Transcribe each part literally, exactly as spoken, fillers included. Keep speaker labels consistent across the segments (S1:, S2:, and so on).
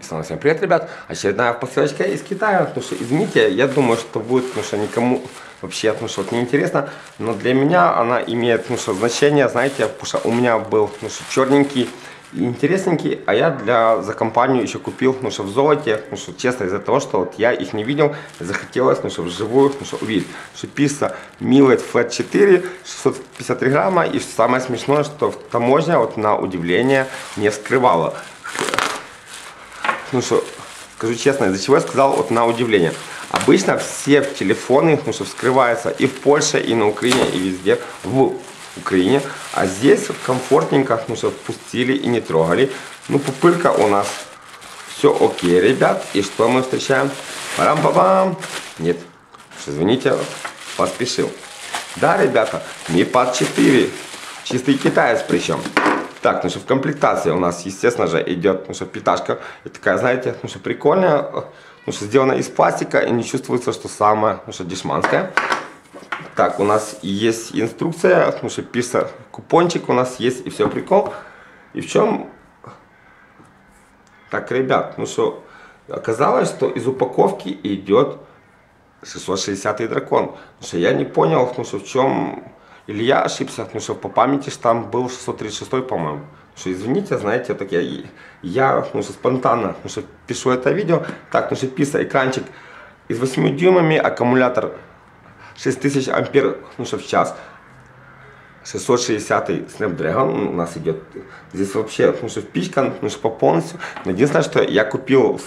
S1: Снова всем привет, ребят. Очередная посылочка из Китая. Потому что, извините, я думаю, что будет, потому что никому вообще, потому что вот неинтересно. Но для меня она имеет, потому что значение, знаете, потому что у меня был, потому что черненький и интересненький, а я для за компанию еще купил, потому что в золоте, потому что честно из-за того, что вот я их не видел, захотелось, потому что вживую, потому что увидеть, что пицца Millet Flat четыре, шестьсот пятьдесят три грамма, и самое смешное, что таможня вот на удивление не скрывала. Ну что, скажу честно, из-за чего я сказал вот на удивление. Обычно все телефоны, ну что, вскрываются и в Польше, и на Украине, и везде в Украине. А здесь комфортненько, ну что, впустили и не трогали. Ну, пупырка у нас все окей, ребят. И что мы встречаем? Парам-пам-пам. Нет, извините, поспешил. Да, ребята, Mi Pad четыре. Чистый китаец причем. Так, ну что в комплектации у нас, естественно же, идет, ну что питашка. И такая, знаете, ну что прикольная, ну что сделана из пластика и не чувствуется, что самое, ну что дешманское. Так, у нас есть инструкция, ну что пишется купончик у нас есть и все прикол. И в чем? Так, ребят, ну что, оказалось, что из упаковки идет шестьсот шестидесятый дракон. Ну что я не понял, ну что в чем... Или я ошибся, потому что по памяти что там был шестьсот тридцать шестой, по-моему. Что извините, знаете, так я, я ну, что спонтанно ну, что пишу это видео. Так, ну что писа, экранчик из восьми дюймами, аккумулятор шесть тысяч ампер ну, что в час. шестьсот шестидесятый Snapdragon у нас идет. Здесь вообще ну, что впичка ну, что по полностью. Но единственное, что я купил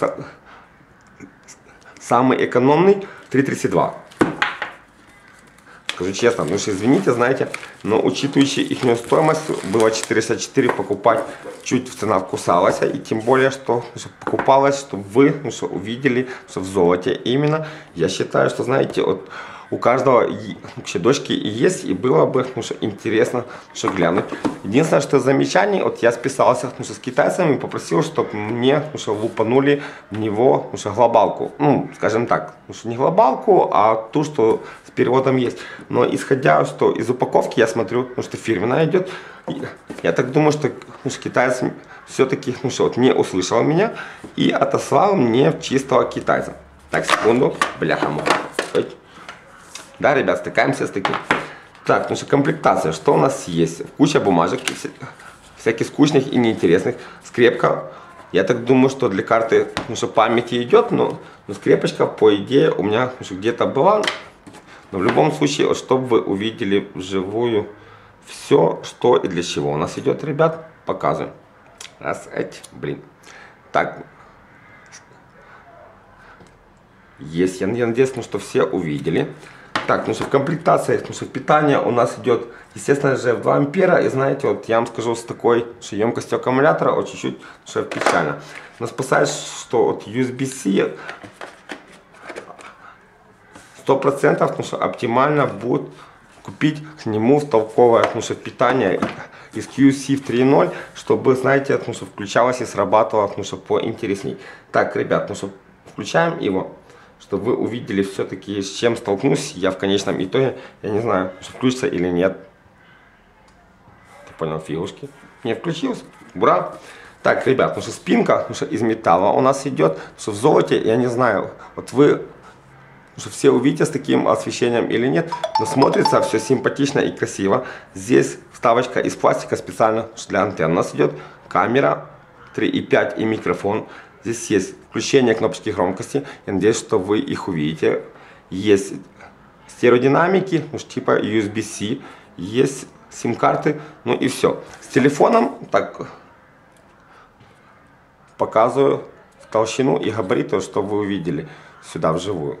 S1: самый экономный три тридцать два. Скажу честно, ну что извините, знаете, но учитывая их стоимость, было четыреста четыре покупать, чуть цена кусалась, и тем более, что, что покупалось, чтобы вы ну, что увидели, что в золоте именно. Я считаю, что, знаете, вот у каждого вообще дочки и есть, и было бы ну, что интересно что глянуть. Единственное, что замечание, вот я списался ну, что с китайцами и попросил, чтобы мне ну, что лупанули в него ну, что глобалку. Ну, скажем так, ну, что не глобалку, а ту, что с переводом есть. Но исходя, что из упаковки я смотрю, ну, что фирменная идет, я так думаю, что, ну, что китаец все-таки ну, что, вот, не услышал меня и отослал мне чистого китайца. Так, секунду, бляха-муха. Да, ребят, стыкаемся с таким. Так, ну что комплектация, что у нас есть? Куча бумажек, всяких скучных и неинтересных. Скрепка, я так думаю, что для карты ну, что памяти идет, но, но скрепочка, по идее, у меня ну, где-то была. Но в любом случае, вот, чтобы вы увидели вживую все, что и для чего у нас идет, ребят, показываем. Раз, эть, блин. Так. Есть, я надеюсь, ну, что все увидели. Так, ну что в комплектации, ну что в питание у нас идет, естественно же, в два ампера. И знаете, вот я вам скажу, с такой что емкостью аккумулятора, вот чуть-чуть, что печально. Но спасает, что вот ю эс би-C сто процентов, ну что оптимально будет купить к нему толковое, ну что питание из кью си три ноль, чтобы, знаете, ну что включалось и срабатывало, ну что поинтересней. Так, ребят, ну что включаем его. Чтобы вы увидели все-таки, с чем столкнусь я в конечном итоге. Я не знаю, что включится или нет. Ты понял, фигушки. Не включился. Ура! Так, ребят, ну что спинка ну что из металла у нас идет. Что в золоте, я не знаю, вот вы ну что все увидите с таким освещением или нет. Но смотрится все симпатично и красиво. Здесь вставочка из пластика специально для антенн. У нас идет камера три и пять и микрофон. Здесь есть включение кнопочки громкости. Я надеюсь, что вы их увидите. Есть стереодинамики, ну, типа ю эс би-C. Есть сим-карты. Ну и все. С телефоном так показываю толщину и габариты, чтобы вы увидели сюда вживую.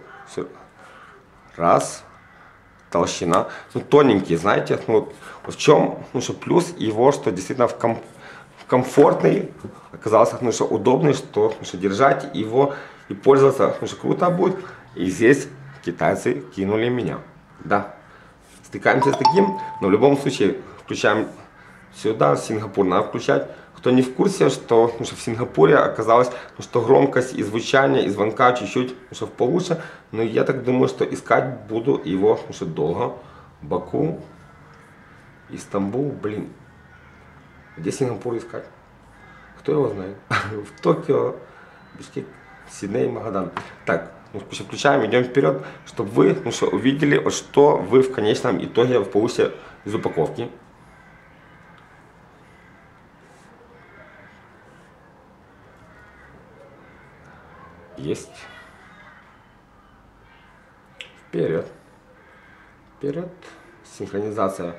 S1: Раз. Толщина. Ну, тоненький, знаете. Ну, в чем ну, что плюс его, что действительно в комфорте. Комфортный, оказался ну, что удобный, что, ну, что держать его и пользоваться ну, что круто будет. И здесь китайцы кинули меня. Да, стыкаемся с таким, но в любом случае включаем сюда, Сингапур надо включать. Кто не в курсе, что, ну, что в Сингапуре оказалось, ну, что громкость и звучание, и звонка чуть-чуть ну, что получше. Но я так думаю, что искать буду его ну, что долго. Баку, Истамбул, блин. Где Сингапур искать? Кто его знает? В Токио, Бишкек, Сидней, Магадан. Так, ну, включаем, идем вперед, чтобы вы ну, что, увидели, что вы в конечном итоге получите из упаковки. Есть. Вперед. Вперед. Синхронизация.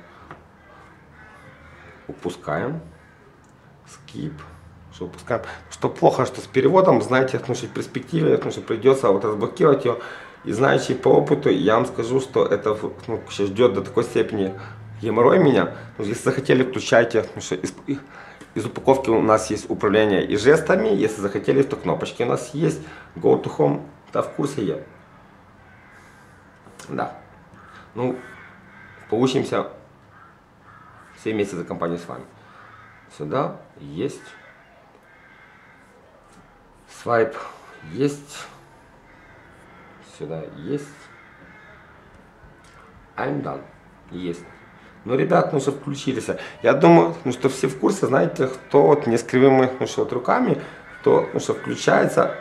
S1: Упускаем. Скип. Что упускаем. Что плохо, что с переводом, знаете, ну, что в перспективе, ну, что придется вот разблокировать ее. И знаете, по опыту, я вам скажу, что это ну, ждет до такой степени геморрой меня. Ну, если захотели, включайте. Ну, что из, из упаковки у нас есть управление и жестами. Если захотели, то кнопочки у нас есть. Go to Home. Да, в курсе я. Да. Ну, получимся все вместе за компанию с вами. Сюда есть. Свайп есть. Сюда есть. I'm done. Есть. Ну, ребят, ну что включились. Я думаю, ну что все в курсе, знаете, кто вот не с кривыми, ну что вот руками, то ну что включается,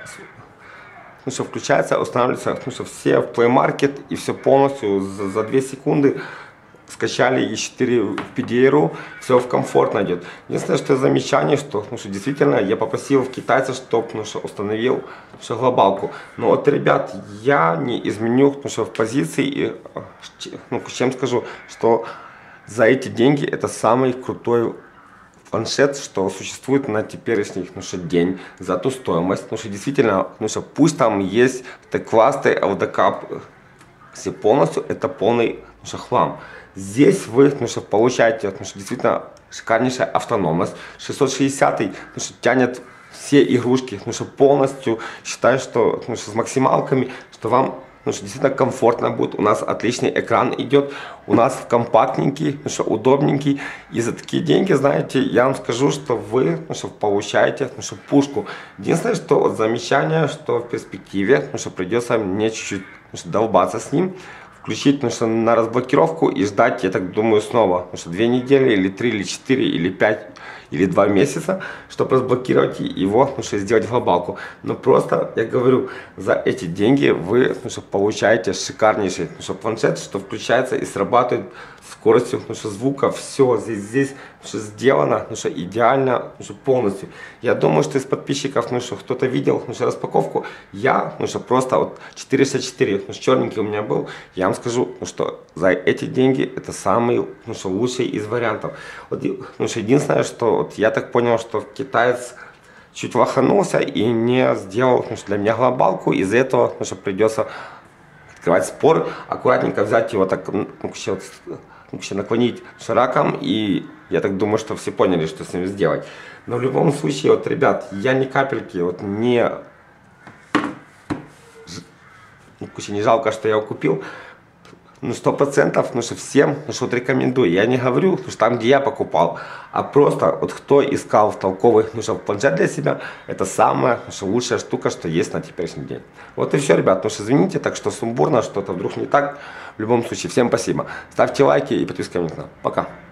S1: ну что включается, устанавливается, ну что все в Play Market и все полностью за, за две секунды скачали и четыре в пи ди эй точка ру, все в комфортно идет. Единственное, что замечание, что, ну, что действительно я попросил китайца, чтобы ну, что установил что глобалку. Но вот, ребят, я не изменю ну, что в позиции, и, ну, чем скажу, что за эти деньги это самый крутой планшет, что существует на теперешний ну, что день, за ту стоимость. Ну, что действительно, ну, что пусть там есть Т-классы, эл ди кап, все полностью, это полный ну, что, хлам. Здесь вы ну, что, получаете ну, что, действительно шикарнейшая автономность. шестьсот шестидесятый ну, что, тянет все игрушки ну, что, полностью. Считаю, что, ну, что с максималками, что вам ну, что, действительно комфортно будет. У нас отличный экран идет. У нас компактненький, ну, что, удобненький. И за такие деньги, знаете, я вам скажу, что вы ну, что, получаете ну, что, пушку. Единственное, что вот, замечание, что в перспективе ну, что, придется мне чуть-чуть ну, что, долбаться с ним. Включить ну, что, на разблокировку и ждать, я так думаю, снова. Ну, что две недели, или три, или четыре, или пять, или два месяца, чтобы разблокировать его, ну, что сделать глобалку. Но просто, я говорю, за эти деньги вы ну, что, получаете шикарнейший ну, что, планшет, что включается и срабатывает скоростью ну, что, звука. Все здесь, здесь ну, что, сделано ну, что, идеально, ну, что, полностью. Я думаю, что из подписчиков ну, что, кто-то видел ну, что, распаковку. Я ну, что, просто вот четыреста шестьдесят четыре, ну, черненький у меня был. Я вам скажу, ну, что за эти деньги это самый ну, что, лучший из вариантов. Вот, ну, что, единственное, что вот, я так понял, что китаец чуть лоханулся и не сделал ну, что, для меня глобалку. Из-за этого ну, что, придется открывать спор, аккуратненько взять его так, ну, еще, еще наклонить широком, и я так думаю, что все поняли, что с ним сделать. Но в любом случае, вот, ребят, я ни капельки вот не, не жалко, что я его купил. Ну, сто процентов, ну, что всем, ну, что вот рекомендую. Я не говорю, ну, что там, где я покупал, а просто вот кто искал толковый, ну, что планшет для себя, это самая, ну, что лучшая штука, что есть на теперешний день. Вот и все, ребят. Ну, что извините, так что сумбурно, что-то вдруг не так. В любом случае, всем спасибо. Ставьте лайки и подписывайтесь на канал. Пока.